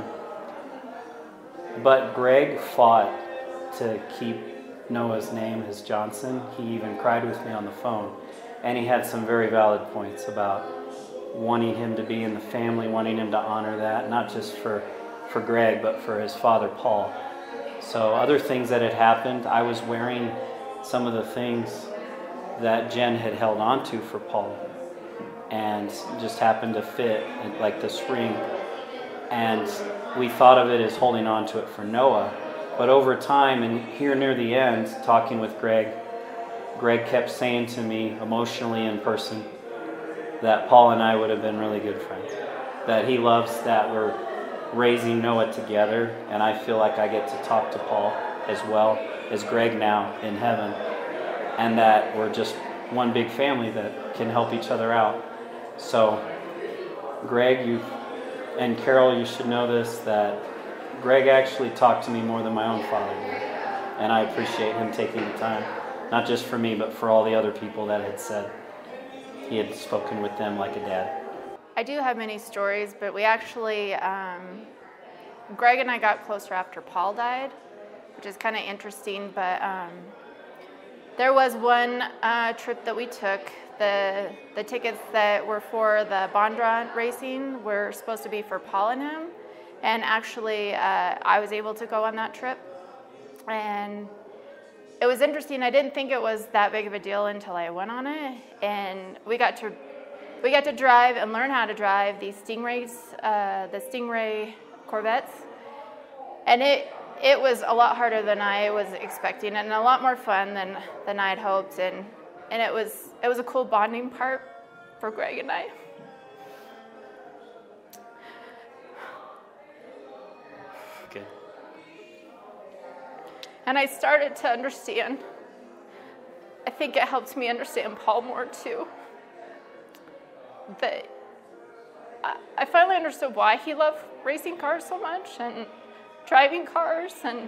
But Greg fought to keep Noah's name as Johnson. He even cried with me on the phone. And he had some very valid points about wanting him to be in the family, wanting him to honor that, not just for Greg, but for his father, Paul. So other things that had happened, I was wearing some of the things that Jen had held on to for Paul, and just happened to fit like this ring. And we thought of it as holding on to it for Noah. But over time, and here near the end, talking with Greg kept saying to me emotionally in person that Paul and I would have been really good friends. That he loves that we're raising Noah together, and I feel like I get to talk to Paul as well as Greg now in heaven, and that we're just one big family that can help each other out. So Greg, and Carol, you should know this, that Greg actually talked to me more than my own father did, and I appreciate him taking the time, not just for me, but for all the other people that had said he had spoken with them like a dad. I do have many stories, but we actually, Greg and I got closer after Paul died, which is kind of interesting, but there was one trip that we took. The tickets that were for the Bondra racing were supposed to be for Paul and him, and actually I was able to go on that trip, and it was interesting. I didn't think it was that big of a deal until I went on it, and we got to drive and learn how to drive these Stingrays, the Stingray Corvettes, and it was a lot harder than I was expecting, and a lot more fun than I'd hoped, and it was a cool bonding part for Greg and I. Good. And I started to understand. I think it helped me understand Paul more too. That I finally understood why he loved racing cars so much and driving cars, and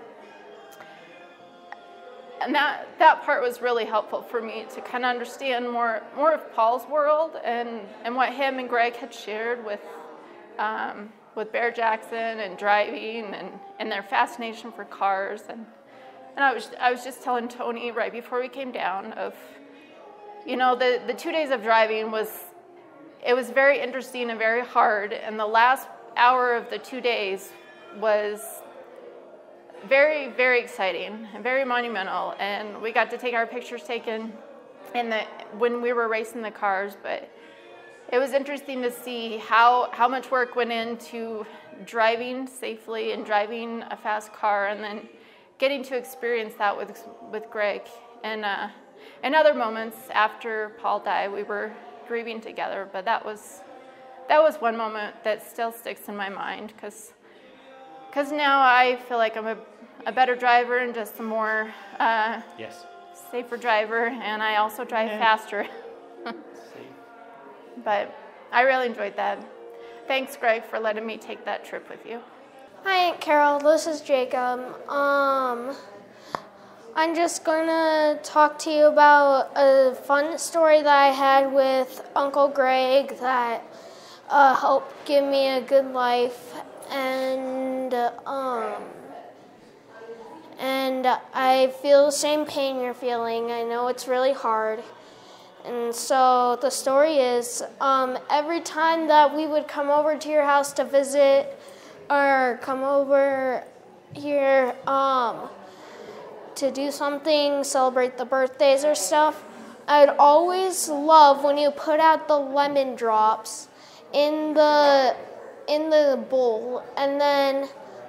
that part was really helpful for me to kind of understand more of Paul's world and what him and Greg had shared with Bear Jackson and driving and their fascination for cars, and I was just telling Tony right before we came down of, the 2 days of driving was very interesting and very hard, and the last hour of the 2 days was very, very exciting and very monumental, and we got to take our pictures taken when we were racing the cars, but it was interesting to see how much work went into driving safely and driving a fast car, and then getting to experience that with Greg. And in other moments after Paul died, we were grieving together, but that was one moment that still sticks in my mind, because now I feel like I'm a better driver and just a more safer driver, and I also drive faster. But I really enjoyed that. Thanks, Greg, for letting me take that trip with you. Hi, Aunt Carol. This is Jacob. I'm just going to talk to you about a fun story that I had with Uncle Greg that helped give me a good life. And I feel the same pain you're feeling. I know it's really hard. And so the story is, every time that we would come over to your house to visit or come over here to do something, celebrate the birthdays or stuff, I'd always love when you put out the lemon drops in the bowl, and then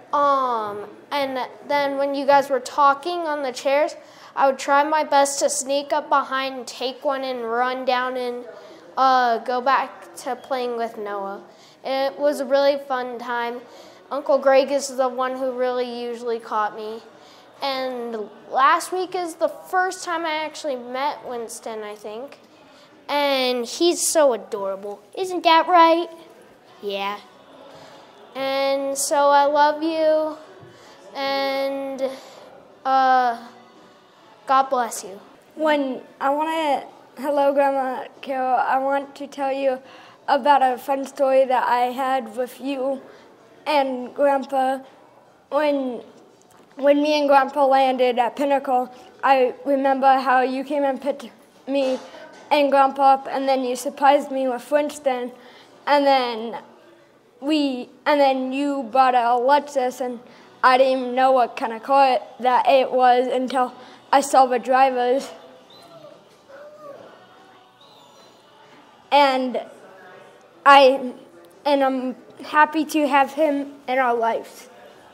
when you guys were talking on the chairs, I would try my best to sneak up behind and take one and run down and go back to playing with Noah. It was a really fun time. Uncle Greg is the one who really usually caught me. And last week is the first time I actually met Winston, I think. And he's so adorable. Isn't that right? Yeah. And so I love you. And God bless you. Hello, Grandma Carol. I want to tell you about a fun story that I had with you and Grandpa. When me and Grandpa landed at Pinnacle, I remember how you came and picked me and Grandpa up, and then you surprised me with Winston, and then you brought out Alexis, and I didn't even know what kind of car that it was until I saw the drivers. And I'm happy to have him in our lives.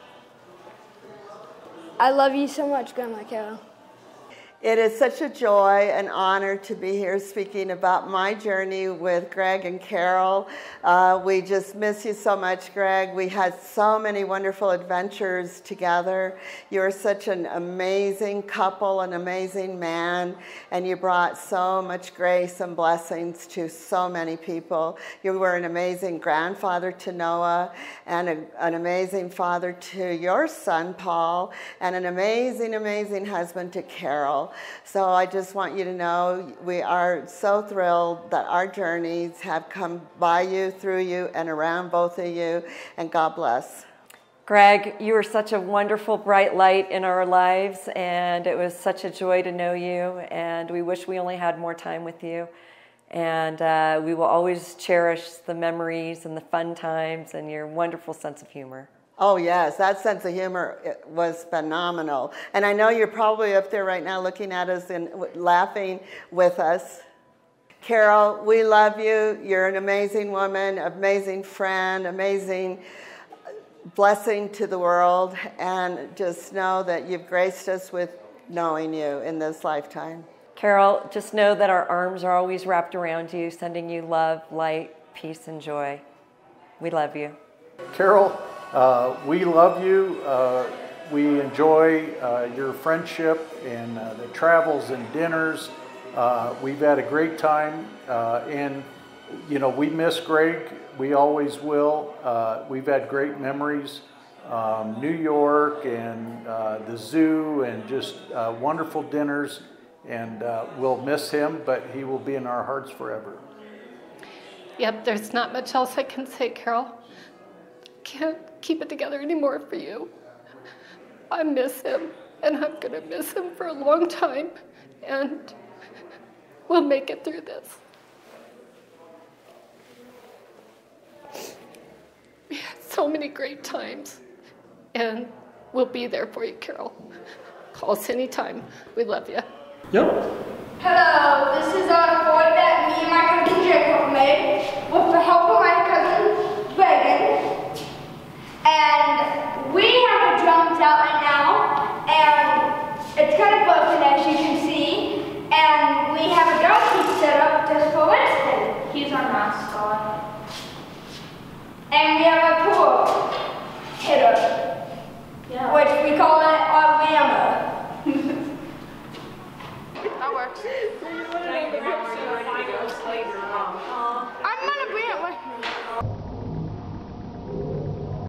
I love you so much, Grandma Carol. It is such a joy and honor to be here speaking about my journey with Greg and Carol. We just miss you so much, Greg. We had so many wonderful adventures together. You're such an amazing couple, an amazing man, and you brought so much grace and blessings to so many people. You were an amazing grandfather to Noah, and an amazing father to your son, Paul, and an amazing, amazing husband to Carol. So I just want you to know we are so thrilled that our journeys have come by you, through you, and around both of you, and God bless. Greg, you were such a wonderful, bright light in our lives, and it was such a joy to know you, and we wish we only had more time with you. And we will always cherish the memories and the fun times and your wonderful sense of humor. Oh, yes, that sense of humor was phenomenal. And I know you're probably up there right now looking at us and laughing with us. Carol, we love you. You're an amazing woman, amazing friend, amazing blessing to the world. And just know that you've graced us with knowing you in this lifetime. Carol, just know that our arms are always wrapped around you, sending you love, light, peace, and joy. We love you. Carol, we love you. We enjoy your friendship and the travels and dinners. We've had a great time, and we miss Greg. We always will. We've had great memories. New York and the zoo and just wonderful dinners, and we'll miss him, but he will be in our hearts forever. Yep, there's not much else I can say, Carol. Can't keep it together anymore for you. I miss him, and I'm gonna miss him for a long time, and we'll make it through this. We had so many great times, and we'll be there for you, Carol. Call us anytime. We love you. Yep. Hello.